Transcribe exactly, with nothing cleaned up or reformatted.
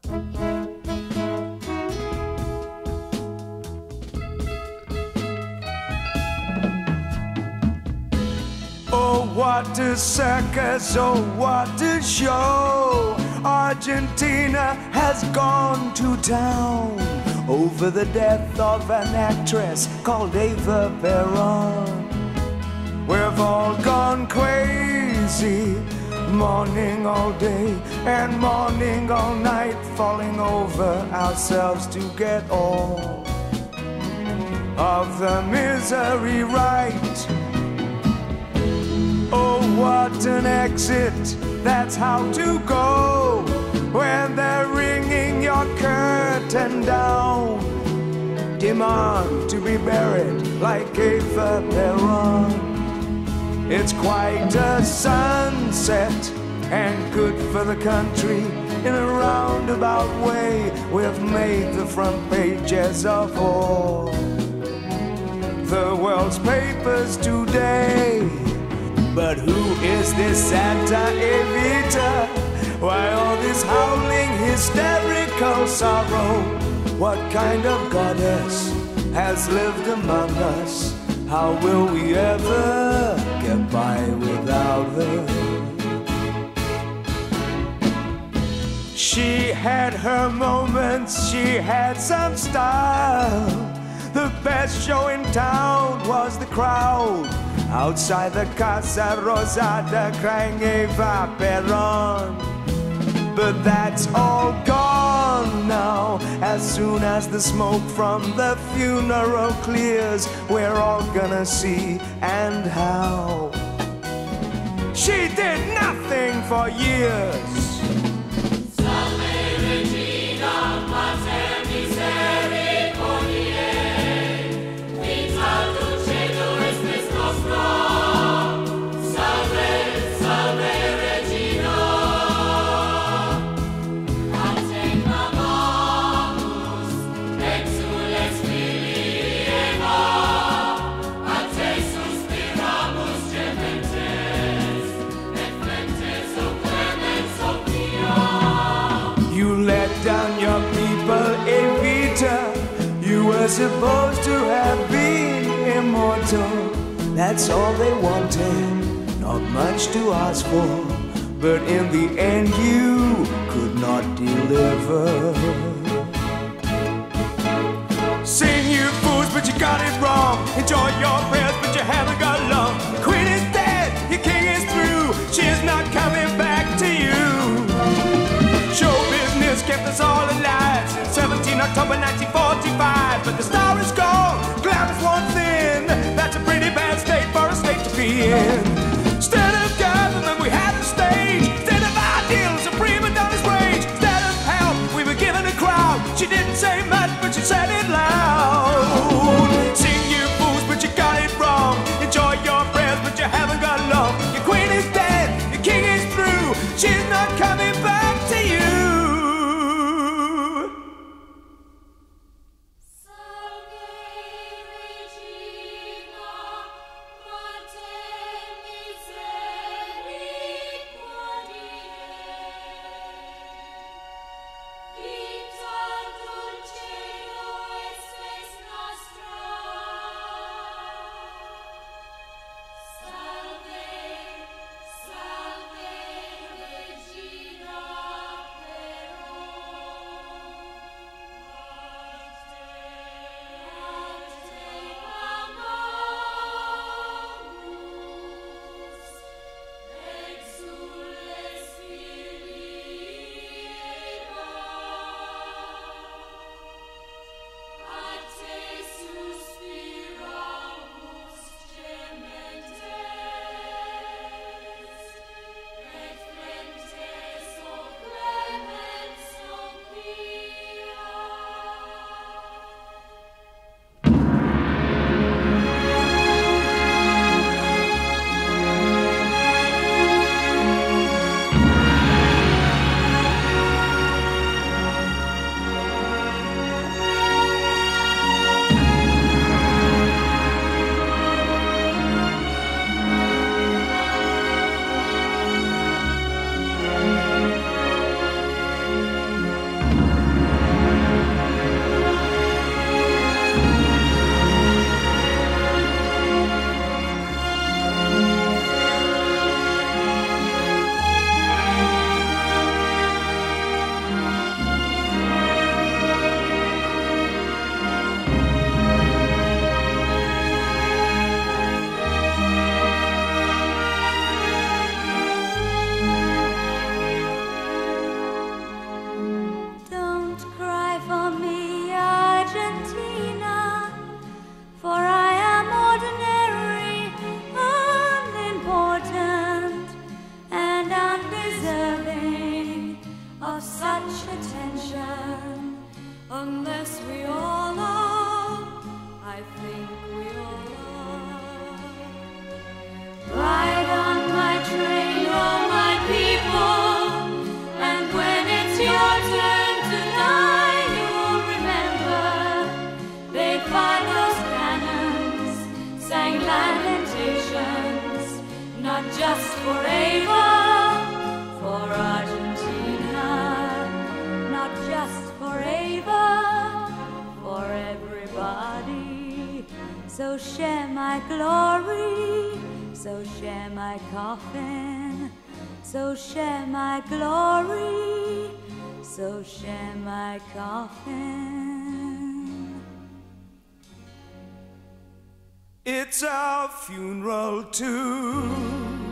Oh, what a circus, oh, what a show. Argentina has gone to town over the death of an actress called Eva Perón. We've all gone crazy, mourning all day and mourning all night, falling over ourselves to get all of the misery right. Oh, what an exit, that's how to go when they're ringing your curtain down. Demand to be buried like Eva Perón. It's quite a sunset and good for the country. In a roundabout way, we've made the front pages of all the world's papers today. But who is this Santa Evita? Why all this howling, hysterical sorrow? What kind of goddess has lived among us? How will we ever get by without her? She had her moments, she had some style. The best show in town was the crowd outside the Casa Rosada crying Eva Perón. But that's all gone now. As soon as the smoke from the funeral clears, we're all gonna see and how she did nothing for years. Down your people, Evita. You were supposed to have been immortal. That's all they wanted, not much to ask for. But in the end you could not deliver. Sing you fools, but you got it wrong. Enjoy your prayers, but you haven't got long. The queen is dead, your king is through. She's not coming back to you. Show business kept us all alive since seventeenth October nineteen forty-five. But the star is gone, cloud is worn thin. That's a pretty bad state for a state to be in. Instead of government, we had a stage. Instead of ideals, a prima donna's rage. Instead of help, we were given a crowd. She didn't say much, but she said it loud. Sing you fools, but you got it wrong. Enjoy your prayers, but you haven't got long. Your queen is dead, your king is through. She's not coming back to you. attention unless we all are. I think we all are. Ride on my train, all my people, and when it's your turn to die, you'll remember they fired those cannons, sang lamentations, not just for Ava, for Argentina, not just for Ava, for everybody. So share my glory, so share my coffin, so share my glory, so share my coffin. It's our funeral too.